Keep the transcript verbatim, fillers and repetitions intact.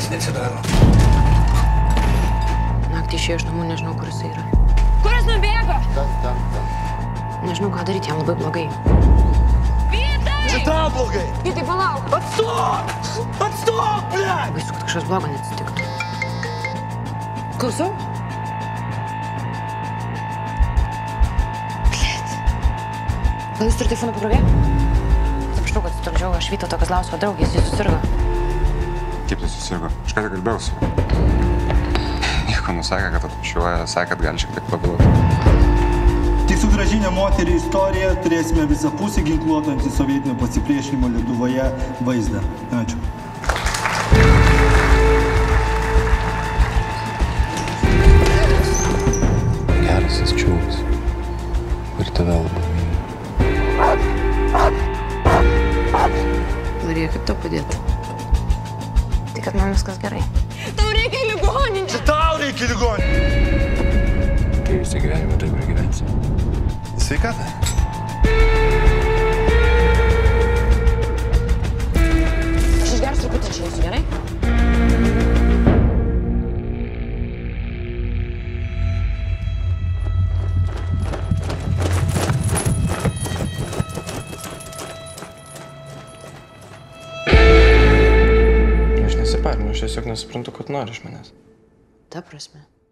duris neatsidaro. Naktį išėjo iš namų, nežinau, kur jis yra. Kur jis nubėgo? Ten, ten, ten. Nežinau, ką daryti, jam labai blogai. Vytai! Čia tau blogai! Vytai, palauk! Atstok! Atstok, ble! Baisu, kad kažkas blogo neatsitiktų. Klausau? Blet. Gal jūs turite telefoną pakrovė? Atsiprašau, kad sutardžiau, aš Vytauto Kazlausko draugė, jis susirgo. Kaip tai susirgo? Aš ką tik kalbėjau su juo. Nieko nusakė, kad atvažiuoja, sakė, kad gali šiek tiek pavėluoti. Tik sugrąžinę moterį istoriją turėsime visapusį ginkluotą antisovietinio pasipriešinimo Lietuvoje vaizdą. Ačiū. Geras jis čiūvas. Ir tave labai myli. Marija, kaip tau padėti? Tai kad man viskas gerai. Tau reikia ligoninę! Čia tau reikia ligoninę! Kai visą gyvenimą taip ir gyvensi. Sveikata. Aš išgersiu truputį išeisiu, gerai? Aš nesiparinu, aš tiesiog nesuprantu, ko tu nori iš manęs. Ta prasme.